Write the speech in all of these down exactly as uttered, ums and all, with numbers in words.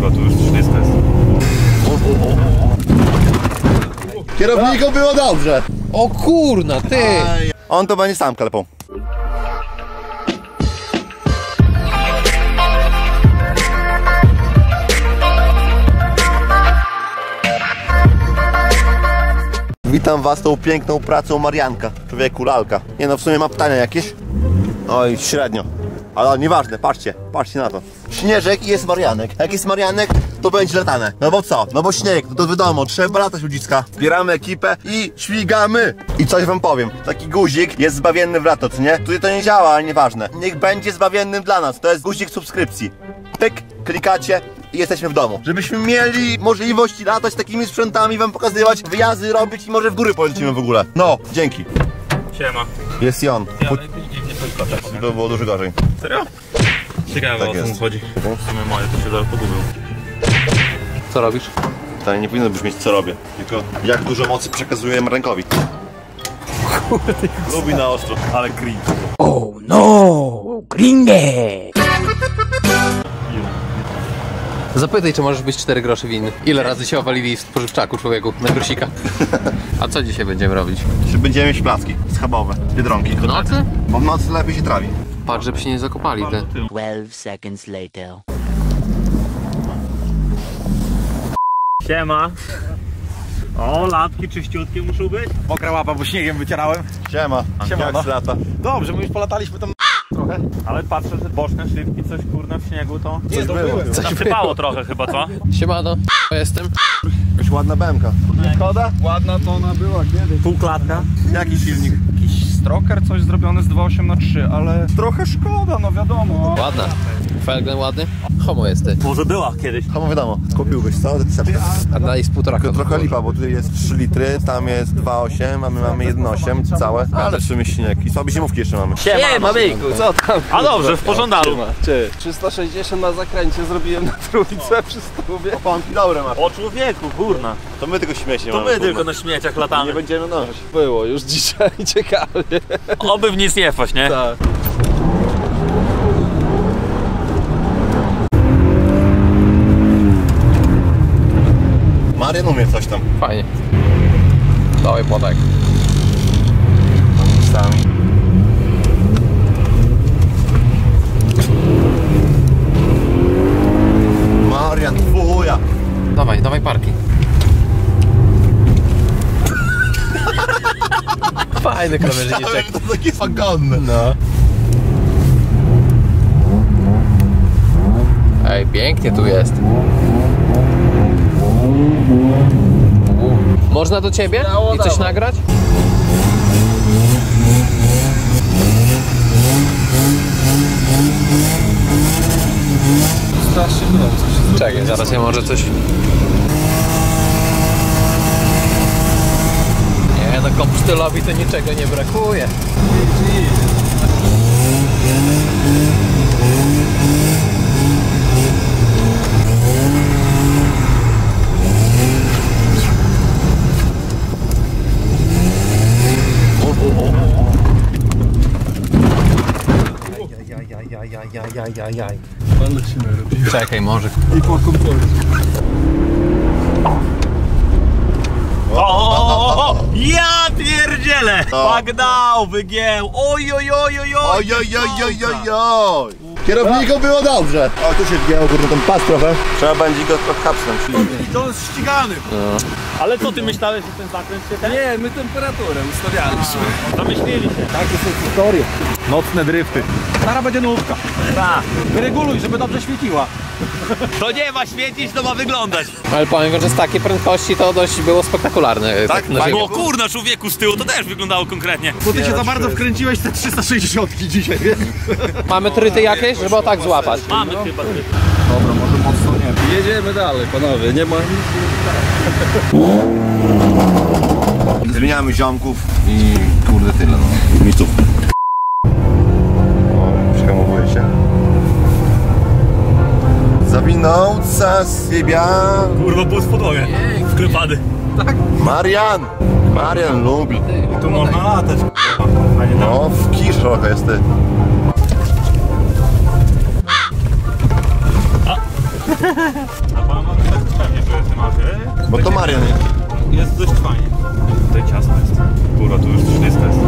Kurwa, tu już ślisko jest. Kierowniku było dobrze. O kurna, ty! On to będzie sam klepą. Witam was tą piękną pracą Marianka, człowieku lalka. Nie no, w sumie ma pytania jakieś? Oj, średnio. Ale nieważne, patrzcie, patrzcie na to. Śnieżek i jest Marianek. Jak jest Marianek, to będzie latane. No bo co? No bo śnieg, no to wiadomo, trzeba latać ludziska. Zbieramy ekipę i śmigamy. I coś wam powiem, taki guzik jest zbawienny w lato, co nie? Tutaj to nie działa, ale nieważne. Niech będzie zbawiennym dla nas, to jest guzik subskrypcji. Pyk, klikacie i jesteśmy w domu. Żebyśmy mieli możliwość latać takimi sprzętami, wam pokazywać, wyjazdy robić i może w góry polecimy w ogóle. No, dzięki. Siema. Jest i on. Ja jakoś dziwnie podskoczę. To było dużo gorzej. Serio? Ciekawe, Tak o co jest. mu chodzi. W sumie moje to się zaraz pogubił. Co robisz? To nie powinno brzmieć co robię, tylko jak dużo mocy przekazuję rękowi. Lubi na ostro, ale cringe. Oh no! Cringe! Zapytaj, czy możesz być cztery grosze winny. Ile razy się owalili w spożywczaku, człowieku, na grosika? A co dzisiaj będziemy robić? Czy będziemy mieć placki schabowe, biedronki. W nocy? Bo w nocy lepiej się trawi. Patrz, żeby się nie zakopali te. Twelve seconds later. Siema. O, latki czyściutkie muszą być. Mokra łapa, bo śniegiem wycierałem. Siema. Siema, Jak no. z lata? Dobrze, my już polataliśmy tam trochę. Ale patrzę, że boczne szybki, coś kurna w śniegu to... Nie, to było. Nasypało trochę chyba, co? Siemano, jestem. Jakaś ładna bemka. Szkoda? Ładna to ona była kiedyś. Półklatka. Jaki silnik? Jakiś stroker, coś zrobione z dwa osiem na trzy, ale trochę szkoda, no wiadomo. Ładna. Felgen ładny. Homo jesteś. Może była kiedyś. Homo wiadomo, kupiłbyś co? A na jest półtora Tylko kota. trochę lipa, bo tutaj jest trzy litry, tam jest dwa osiem, a my mamy jeden osiem całe. Ale trzy śniegi. Słabe zimówki jeszcze mamy. Siema. Maryjku, co tam? A dobrze, w pożądalu. Czy trzysta sześćdziesiąt na zakręcie zrobiłem na trójce przy stówie. Pompki dobre masz. O człowieku, kurna. To my tylko śmieci To mamy. my tylko na śmieciach Nie latamy. będziemy nosić. Było już dzisiaj ciekawie. Oby w nic nie wpaść, nie? Tak. Marian umie coś tam. Fajnie. Dawaj płotek. Sami. Marian, twoja. Dawaj, dawaj parki. Fajny kamerzyniczek. To takie fagonne. No. Ej, pięknie tu jest. Można do ciebie? I coś nagrać? Strasznie dobrze. Czekaj, zaraz ja może coś... Nie, no kopsztylowi to niczego nie brakuje. Jajajajajajajajaj. Ale się narobił. Czekaj, może. I po komforcie. O, o, o, o, ja pierdzielę! No. Pagdał, wygieł, oj, oj, oj, oj, oj, Ojojojojojoj. Kierowniku było dobrze. O, tu się wgięło, kurde, ten pas trochę. Trzeba będzie go trochę kapsnąć. To jest ścigany. Ale co ty myślałeś, że ten zakręt się ten? Nie, my temperaturę ustawialiśmy. Zamyślili się. Takie są historie. Nocne drifty. Stara będzie nówka. Tak. Wyreguluj, żeby dobrze świeciła. To nie ma świecić, to ma wyglądać. Ale powiem, że z takiej prędkości to dość było spektakularne. Tak? na żywo. Bo kurna, człowieku z tyłu to też wyglądało konkretnie. Bo ty się za bardzo wkręciłeś te trzysta sześćdziesiąt dzisiaj, wiesz? Mamy tryty jakieś, żeby o tak złapać? Mamy chyba ty. Dobra, może mocno nie. Jedziemy dalej, panowie, nie ma Zmieniamy ziomków i kurde tyle, no. Mitów. O, przyhamowuje się. Zawinął z siebie. Kurwa, pół podłogę. Wklepany. Marian! Marian lubi. Tu można latać, a nie tam. No, w kisz trochę jest ty. A pan ma tak pewnie, że tematy? Bo to Marian jest. Jest dość fajnie. Tutaj ciasno jest. Góra, tu już śliska jest.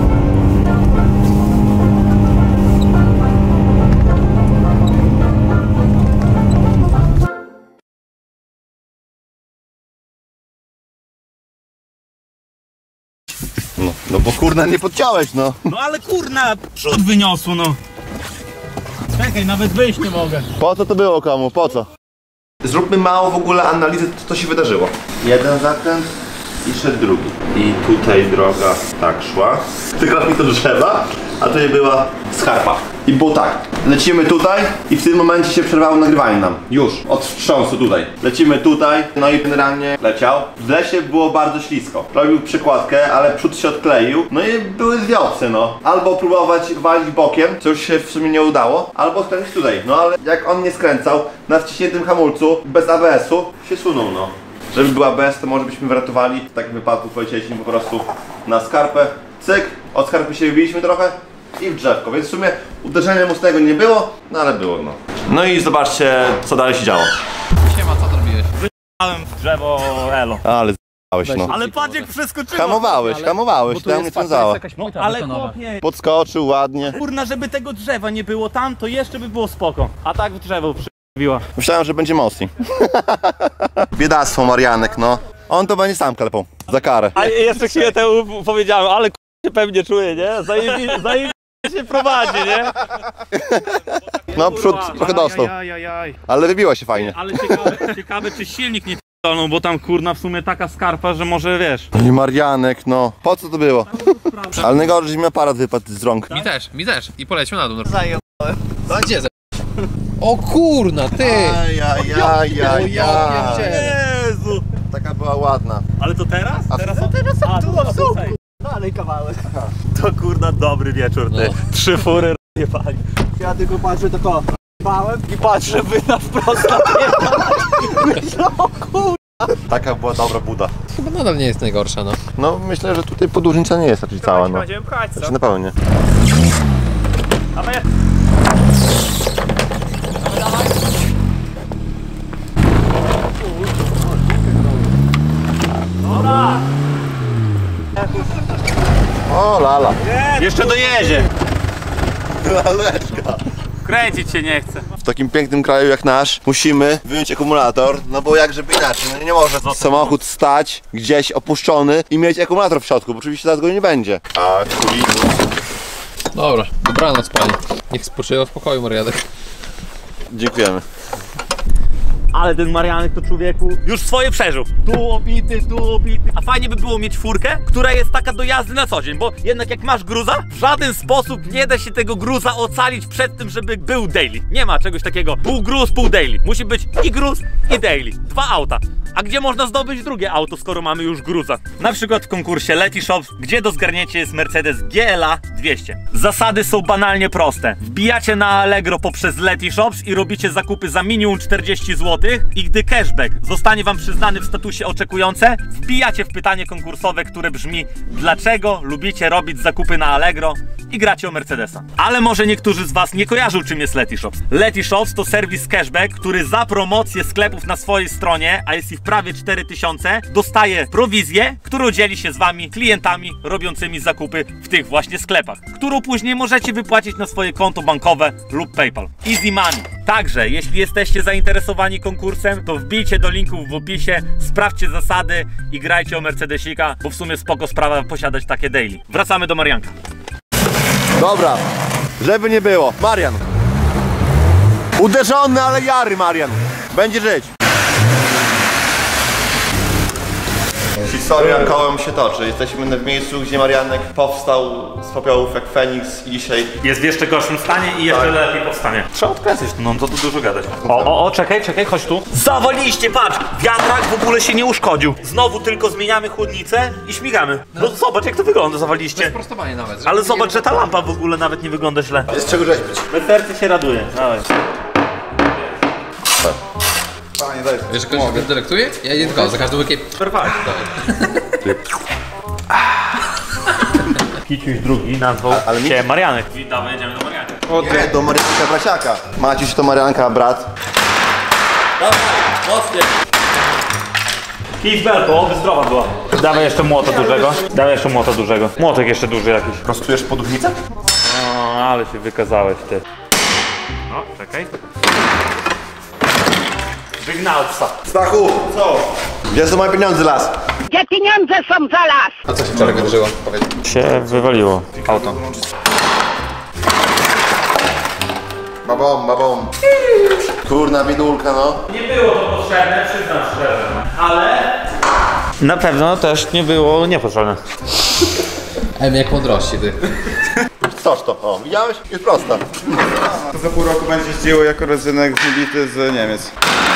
No, no bo kurna nie podciąłeś, no. No ale kurna, przód wyniosło, no. Czekaj, nawet wyjść nie mogę. Po co to było komu? Po co? Zróbmy mało w ogóle analizy, co się wydarzyło. Jeden zakręt i szedł drugi. I tutaj droga tak szła. Tylko mi to drzewa, a tutaj była skarpa. I było tak, lecimy tutaj i w tym momencie się przerwało nagrywanie nam. Już, od wstrząsu tutaj. Lecimy tutaj, no i generalnie leciał. W lesie było bardzo ślisko. Robił przekładkę, ale przód się odkleił. No i były dwie opcje, no. Albo próbować walić bokiem, co już się w sumie nie udało, albo skręcić tutaj. No ale jak on nie skręcał, na wciśniętym hamulcu, bez A B S-u, się sunął, no. Żeby był A B S, to może byśmy wyratowali. W takim wypadku polecieliśmy po prostu na skarpę. Cyk, od skarpy się wybiliśmy trochę i w drzewko, więc w sumie uderzenia mocnego nie było, no ale było, no. No i zobaczcie, co dalej się działo. Siema, co zrobiłeś? Wyjechałem w drzewo elo. Ale z***ałeś, no. Ale patrz jak przeskoczyło. Hamowałeś, Ale- hamowałeś, Bo tu tam nie jest, patrz, cenzało. to jest jakaś płyta Ale betonowa. chłopie, Podskoczył ładnie. kurna, żeby tego drzewa nie było tam, to jeszcze by było spoko. A tak w drzewo przybiła. Myślałem, że będzie mocniej. Biedactwo Marianek, no. On to będzie sam klepał. Za karę. A jeszcze chwilę temu powiedziałem, ale k***a się pewnie czuje, nie? Zajebi- zajebi- się prowadzi, nie? No przód trochę dostał, Ajajajaj. ale wybiła się fajnie. Ale ciekawe, ciekawe czy silnik nie p***dolną, bo tam kurna w sumie taka skarpa, że może wiesz. I Marianek, no. Po co to było? Ale najgorzej, że mi aparat wypadł z rąk. Mi też, mi też. I polecił na dół. Zajebałem. Gdzie za... O kurna, ty! Ajajajajaj. Jezu! Taka była ładna. Ale to teraz? A teraz? A teraz a, tu w słup. Dalej kawałek. To kurna dobry wieczór, ty. No. Trzy fury nie pali. Ja tylko patrzę, tylko bałem I patrzę wy na wprost na Taka była dobra buda. Chyba nadal nie jest najgorsza, no. No myślę, że tutaj podłużnica nie jest raczej cała, no. Będziemy pchać, co? Znaczy na pewno nie. Dawaj. Dobra. O lala. Jeszcze dojedzie. Laleczka. Kręcić się nie chce. W takim pięknym kraju jak nasz musimy wyjąć akumulator, no bo jak żeby inaczej, no nie może samochód stać gdzieś opuszczony i mieć akumulator w środku, bo oczywiście teraz go nie będzie. A kulinus. Dobra, dobranoc pani. Niech spoczywa w pokoju, Marianek. Dziękujemy. Ale ten Marianek to człowieku już swoje przeżył. Tu obity, tu obity. A fajnie by było mieć furkę, która jest taka do jazdy na co dzień, bo jednak jak masz gruza, w żaden sposób nie da się tego gruza ocalić przed tym, żeby był daily. Nie ma czegoś takiego pół gruz, pół daily. Musi być i gruz, i daily. Dwa auta. A gdzie można zdobyć drugie auto, skoro mamy już gruza? Na przykład w konkursie Letyshops, gdzie do zgarnięcia jest Mercedes G L A dwieście. Zasady są banalnie proste. Wbijacie na Allegro poprzez Letyshops i robicie zakupy za minimum czterdzieści złotych i gdy cashback zostanie wam przyznany w statusie oczekujące, wbijacie w pytanie konkursowe, które brzmi: dlaczego lubicie robić zakupy na Allegro i gracie o Mercedesa. Ale może niektórzy z was nie kojarzą, czym jest Letyshops. Letyshops to serwis cashback, który za promocję sklepów na swojej stronie, a jest ich prawie cztery tysiące, dostaje prowizję, którą dzieli się z wami klientami robiącymi zakupy w tych właśnie sklepach, którą później możecie wypłacić na swoje konto bankowe lub PayPal. Easy money. Także, jeśli jesteście zainteresowani konkursem, to wbijcie do linków w opisie, sprawdźcie zasady i grajcie o Mercedesika, bo w sumie spoko sprawa posiadać takie daily. Wracamy do Marianka. Dobra, żeby nie było. Marian. Uderzony, ale jary Marian. Będzie żyć. Historia kołem się toczy. Jesteśmy w miejscu, gdzie Marianek powstał z popiołów jak Feniks i dzisiaj... Jest w jeszcze gorszym stanie i jeszcze Tak. lepiej powstanie. Trzeba odkręcić, no to tu dużo gadać. O, o, o, czekaj, czekaj, chodź tu. Zawaliście, patrz! Wiatrak w ogóle się nie uszkodził. Znowu tylko zmieniamy chłodnicę i śmigamy. No zobacz jak to wygląda, zawaliście. Prostowanie nawet. Ale zobacz, że ta lampa w ogóle nawet nie wygląda źle. Jest czego rzeźbić. Me serce się raduje. Dawaj. Fajnie, daj. Wiesz, jak ktoś się dyrektuje? Ja idę tylko za każdy łykiep. Perfekt. Kiciuś drugi nazwał A- ale mi- się Marianek. I dawaj, jedziemy do Marianka. Nie, do Marianka braciaka. Maciuś to Marianka brat. Dawaj, mocniej. Kij z belką, oby zdrowa była. Dawaj jeszcze młota dużego. Dawaj jeszcze młota dużego. Młotek jeszcze duży jakiś. Prostujesz podównicę? O, ale się wykazałeś ty. No, czekaj. Wygnał psa. Stachu! Co? Gdzie są moje pieniądze, las? Gdzie pieniądze są za las? A co się wczoraj wydarzyło? Powiedz. Się wywaliło auto. Babom, babom. Kurna bidulka, no. Nie było to potrzebne, przyznam szczerze. Ale... Na pewno też nie było niepotrzebne. Em, jak mądrości, ty. Coż to? O, widziałeś? Jest prosta. To za pół roku będzie jeździło jako rodzynek wybity z Niemiec.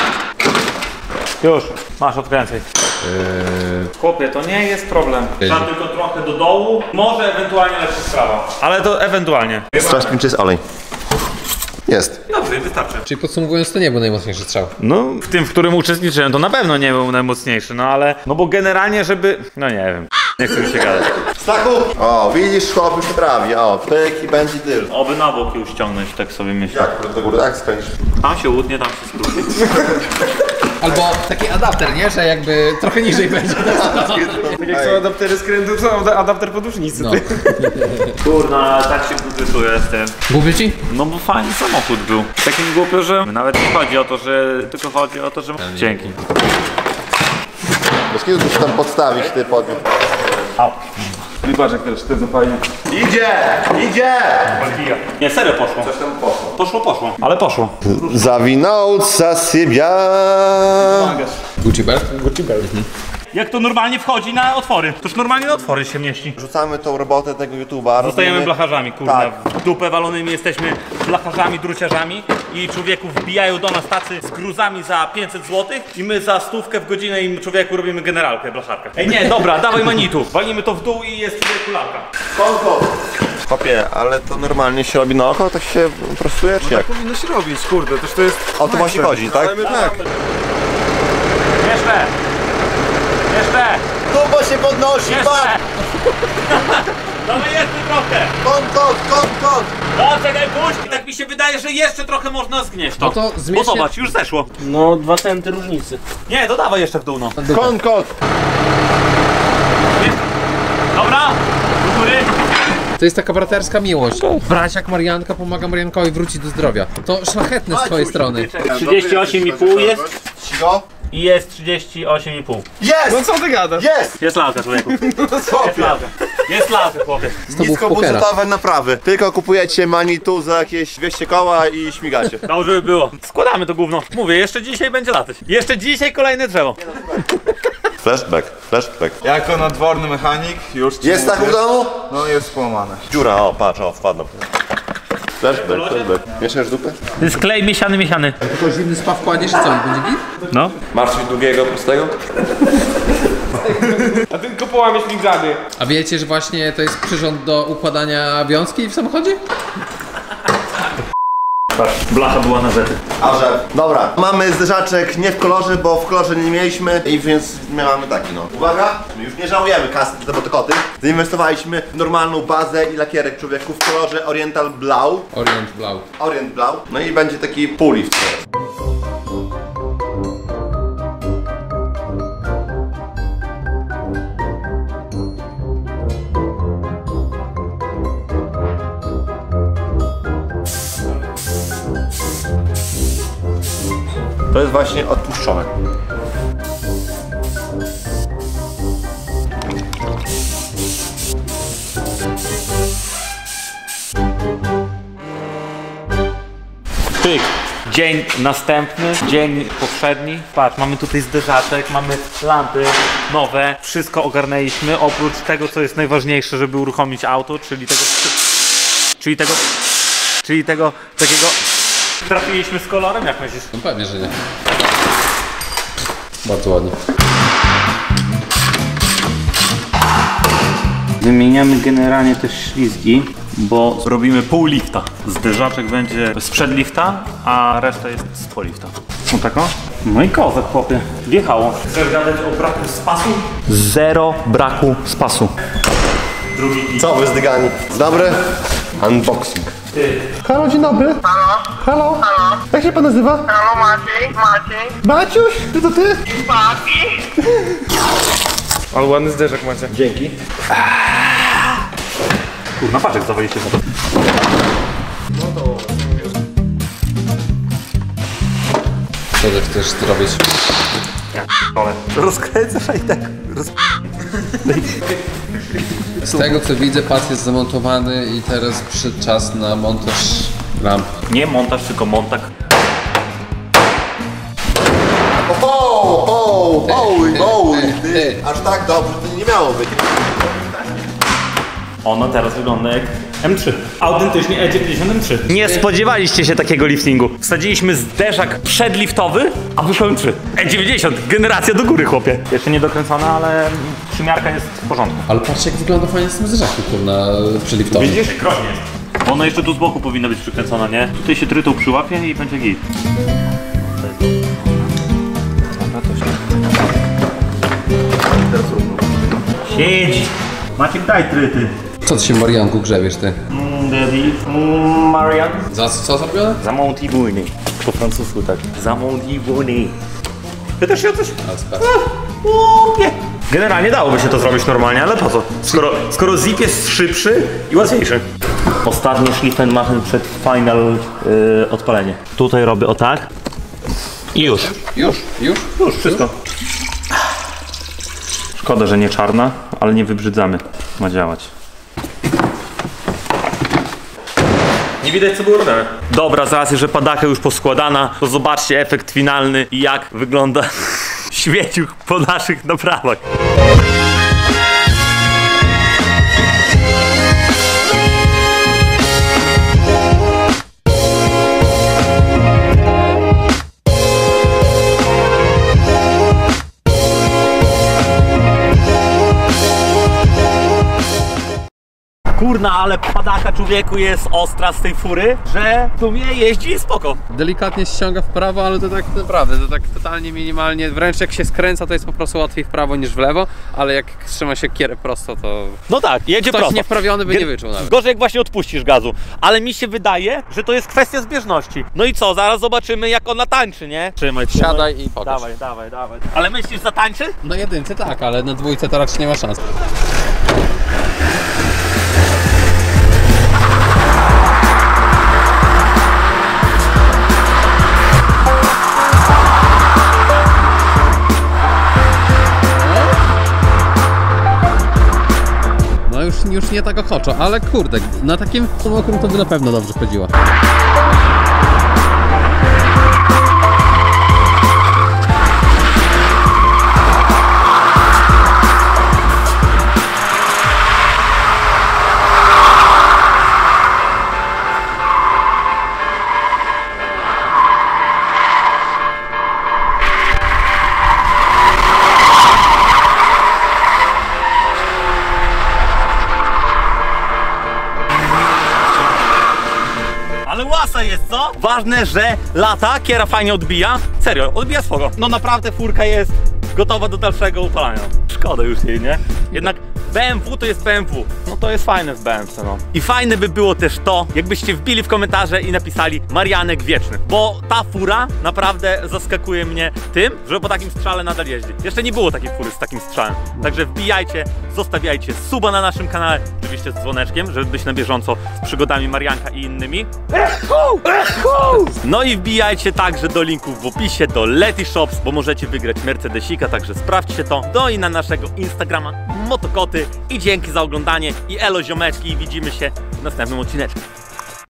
Już, masz odkręcaj. Yy... Chłopie, to nie jest problem. Trzeba Jeździ. tylko trochę do dołu. Może ewentualnie lepsza sprawa. Ale to ewentualnie. Sprawdź mi, czy jest olej. Jest. Dobrze, wystarczy. Czyli podsumowując, to nie był najmocniejszy strzał. No, w tym, w którym uczestniczyłem, to na pewno nie był najmocniejszy, no ale... No bo generalnie, żeby... No nie wiem. Nie chcę mi się gadać. Stachu! O, widzisz, chłop już prawie. O, pyk i będzie tyl. Oby na bok już ściągnąć, tak sobie myślę. Jak? Do góry, tak? Skręcisz. Tam się łudnie, tam się skróci. Albo taki adapter, nie? Że jakby trochę niżej będzie. Tak jak są adaptery skrętu, to adapter podłużnicy. No. Kurna, tak się głupiuję z tym. Głupie ci? No bo fajny samochód był. Tak mi głupio, że nawet nie chodzi o to, że... Tylko chodzi o to, że... Dzięki. Bez kiedy tu się tam podstawić, ty podniósł. Wybacz, jak też ty fajnie. Idzie! Idzie! Nie, serio poszło. Coś tam poszło. Poszło, poszło. Ale poszło. Zawinąca siebie. Gucci Belt? Jak to normalnie wchodzi na otwory. Toż normalnie na otwory się mieści. Rzucamy tą robotę tego YouTube'a. Zostajemy robimy- blacharzami, kurwa. Tak. W dupę walonymi jesteśmy blacharzami, druciarzami i człowieku wbijają do nas tacy z gruzami za pięćset złotych i my za stówkę w godzinę im człowieku robimy generalkę, blacharkę. Ej nie, dobra, dawaj manitu. Walimy to w dół i jest człowieku lalka. Konko! Papie, ale to normalnie się robi na oko? Tak się prostuje, czy jak? Powinno się robić, kurde, też to jest... O to właśnie chodzi, tak? Ale my tak. Jeszcze! Jeszcze! Tubo się podnosi, Jeszcze! patrz! Dawaj jeszcze trochę! Kąt, kąt, kąt, kąt! No czekaj, puść! I tak mi się wydaje, że jeszcze trochę można zgnieść to. No to Bo zmierzcie... zobacz, już zeszło. No, dwa centy różnicy. Nie, to dawaj jeszcze w dół, no. Kąt, kąt! Dobra? Do góry? To jest taka braterska miłość. Brasiak Marianka pomaga Mariankowi wrócić do zdrowia. To szlachetne z twojej strony. trzydzieści osiem i pół jest Cicho? i jest trzydzieści osiem i pół. Jest! No co ty gadasz? Jest! Jest lalka, człowieku. Jest Chłopie! lalka. Jest lalka, chłopie. To był pokera. Niskobudżetowe naprawy. Tylko kupujecie Manitou za jakieś dwieście koła i śmigacie. Dobrze by było. Składamy to gówno. Mówię, jeszcze dzisiaj będzie latać. Jeszcze dzisiaj kolejne drzewo. Flashback, flashback. Jako nadworny mechanik już ci Jest tak mówię. w domu? No jest połamane. Dziura, o patrz, o wpadną. Flashback, flashback. Mieszasz dupę? To jest klej miesiany, miesiany. Tylko zimny spa wkładziesz i co? Będzie git? No. Masz coś długiego, prostego? A ty tylko połamiesz mi grzady. A wiecie, że właśnie to jest przyrząd do układania wiązki w samochodzie? Blacha była na zety. A że. Dobra, mamy zderzaczek nie w kolorze, bo w kolorze nie mieliśmy i więc my mamy taki no. Uwaga, my już nie żałujemy kasy za botykoty. Zainwestowaliśmy w normalną bazę i lakierek człowieku w kolorze Oriental Blau. Orient Blau. Orient Blau. No i będzie taki pulift teraz. To jest właśnie odpuszczone. Tyk. Dzień następny, dzień poprzedni. Patrz, mamy tutaj zderzaczek, mamy lampy nowe. Wszystko ogarnęliśmy, oprócz tego, co jest najważniejsze, żeby uruchomić auto, czyli tego... Czyli tego... Czyli tego... takiego... Trafiliśmy z kolorem, jak myślisz? No pewnie, że nie. Bardzo ładnie. Wymieniamy generalnie też ślizgi, bo robimy pół lifta. Zderzaczek będzie sprzed lifta, a reszta jest z po lifta. No tak o? No i kozak, chłopie. Wjechało. Chcesz gadać o braku spasu? Zero braku spasu. Drugi kij. Co wy zdygani? Dobry? Unboxing. Halo, dzień dobry. Halo. Halo. Halo. Jak się pan nazywa? Halo, Maciej, Maciej, Maciuś? Ty to ty? papi. Ale ładny zderzak macie. Dzięki. Kurna, paczek zawaliście na to. Co ty chcesz zrobić? Ale rozkręcasz, a i tak roz... Z tego co widzę, pas jest zamontowany i teraz przyszedł czas na montaż lamp. Nie montaż, tylko montak. O, o, hoły, hoły, ty. Aż tak dobrze to nie miało być. Ono teraz wygląda jak M trzy. Autentycznie E dziewięćdziesiąt M trzy. Nie spodziewaliście się takiego liftingu. Wsadziliśmy zderzak przedliftowy, a wyszło M trzy. E dziewięćdziesiąt, generacja do góry, chłopie. Jeszcze nie dokręcona, ale przymiarka jest w porządku. Ale patrz jak wygląda fajnie z tym zderzakiem, kurna, przeliftowy. Widzisz? Groźnie jest. Ono jeszcze tu z boku powinno być przykręcona, nie? Tutaj się trytą przyłapie i będzie git. Siedź! Maciek, daj tryty. Co ty się Marianku grzebiesz ty? Mm, daddy. Mm, Marian. Za co zrobione? Za Montibuni. Po francusku tak. Za Montibuni. Pytasz się o coś? Ale spać. Nie. Generalnie dałoby się to zrobić normalnie, ale po co? Skoro, skoro zip jest szybszy i łatwiejszy. Ostatnie Schlieffenmachen przed final yy, odpalenie. Tutaj robię o tak. I już. Już, już? Już, wszystko. Szkoda, że nie czarna, ale nie wybrzydzamy. Ma działać. Nie widać, co było robione. Dobra, z racji, że padaka już poskładana, to zobaczcie efekt finalny i jak wygląda świeciuch po naszych naprawach. Kurna, ale padaka, człowieku, jest ostra z tej fury, że w sumie jeździ spoko. Delikatnie ściąga w prawo, ale to tak naprawdę, to tak totalnie minimalnie, wręcz jak się skręca, to jest po prostu łatwiej w prawo niż w lewo, ale jak trzyma się kierę prosto, to No tak, jedzie ktoś prosto. niewprawiony by Ge- nie wyczuł nawet. Gorzej jak właśnie odpuścisz gazu. Ale mi się wydaje, że to jest kwestia zbieżności. No i co, zaraz zobaczymy, jak ona tańczy, nie? Trzymaj, trzymaj. Siadaj i pokaż. Dawaj, dawaj, dawaj. Ale myślisz, zatańczy? Na jedynce tak, ale na dwójce to raczej nie ma szans. No już, już nie tak ochoczo, ale kurde, na takim mokrym to by na pewno dobrze chodziła. Ale łasa jest, co? Ważne, że lata, kiera fajnie odbija. Serio, odbija spoko. No naprawdę furka jest gotowa do dalszego upalania. Szkoda już jej, nie? Jednak B M W to jest B M W. No to jest fajne w B M W, no. I fajne by było też to, jakbyście wbili w komentarze i napisali Marianek wieczny. Bo ta fura naprawdę zaskakuje mnie tym, że po takim strzale nadal jeździ. Jeszcze nie było takiej fury z takim strzałem. Także wbijajcie, zostawiajcie suba na naszym kanale, oczywiście z dzwoneczkiem, żeby być na bieżąco z przygodami Marianka i innymi. No i wbijajcie także do linków w opisie, do Leti Shops, bo możecie wygrać Mercedesika, także sprawdźcie to. No i na naszego Instagrama Motokoty. I dzięki za oglądanie i elo ziomeczki, i widzimy się w następnym odcineczku.